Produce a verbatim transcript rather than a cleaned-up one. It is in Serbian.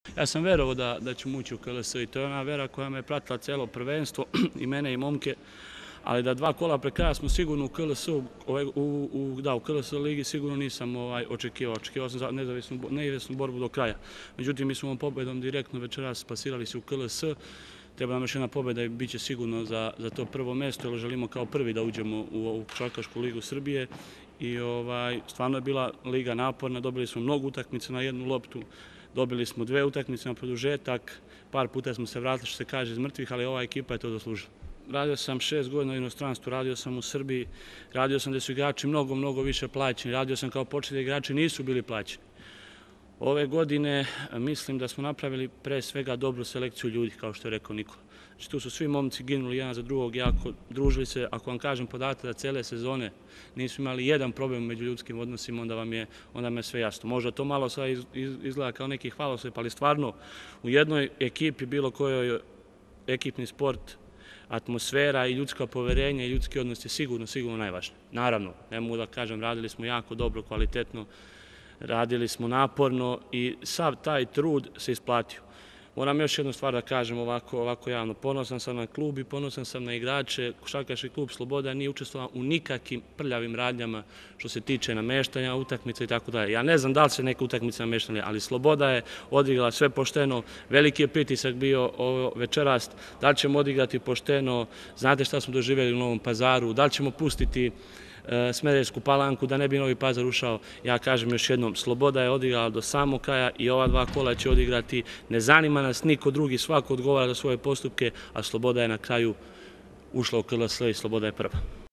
Ja sam verovao da, da ćemo ući u K L S i to je ona vera koja me pratila celo prvenstvo i mene i momke, ali da dva kola pre kraja smo sigurno u K L S-u, u, u, da, u K L S ligi sigurno nisam ovaj, očekivao. Očekivao sam nezavisnu, neizvesnu borbu do kraja. Međutim, mi smo ovom pobedom direktno večeras plasirali se u K L S. Treba nam još jedna pobeda i bit će sigurno za, za to prvo mesto, jer želimo kao prvi da uđemo u ovu košarkašku ligu Srbije. I ovaj, stvarno je bila liga naporna, dobili smo mnogo utakmica na jednu loptu, dobili smo dve utakmice na produžetak, par puta smo se vratili, što se kaže, iz mrtvih, ali ova ekipa je to zaslužila. Radio sam šest godina u inostranstvu, radio sam u Srbiji, radio sam gde su igrači mnogo, mnogo više plaćeni, radio sam kao početni igrači, nisu bili plaćeni. Ove godine mislim da smo napravili pre svega dobru selekciju ljudi, kao što je rekao Nikola. Znači, tu su svi momci ginuli jedan za drugog, jako družili se. Ako vam kažem podatak da cele sezone nisu imali jedan problem među ljudskim odnosima, onda vam je, onda me sve jasno. Možda to malo sad izgleda kao neki hvalospjev, ali stvarno u jednoj ekipi, bilo kojoj ekipni sport, atmosfera i ljudska poverenja i ljudski odnos je sigurno, sigurno najvažnije. Naravno, ne mogu da kažem, radili smo jako dobro, kvalitetno, radili smo naporno i sav taj trud se isplatio. Moram još jednu stvar da kažem ovako, ovako javno. Ponosan sam na klub i ponosan sam na igrače. Košarkaški klub Sloboda nije učestvovao u nikakvim prljavim radnjama što se tiče nameštanja utakmica i tako dalje. Ja ne znam da li se neke utakmice nameštanje, ali Sloboda je odigrala sve pošteno. Veliki je pritisak bio ovo večeras. Da li ćemo odigrati pošteno? Znate šta smo doživjeli u Novom Pazaru? Da li ćemo pustiti Smederevsku Palanku, da ne bi Novi Pazar ušao? Ja kažem još jednom, Sloboda je odigrala do samog kraja i ova dva kola će odigrati. Ne zanima nas niko drugi, svako odgovara za svoje postupke, a Sloboda je na kraju ušla u K L S i Sloboda je prva.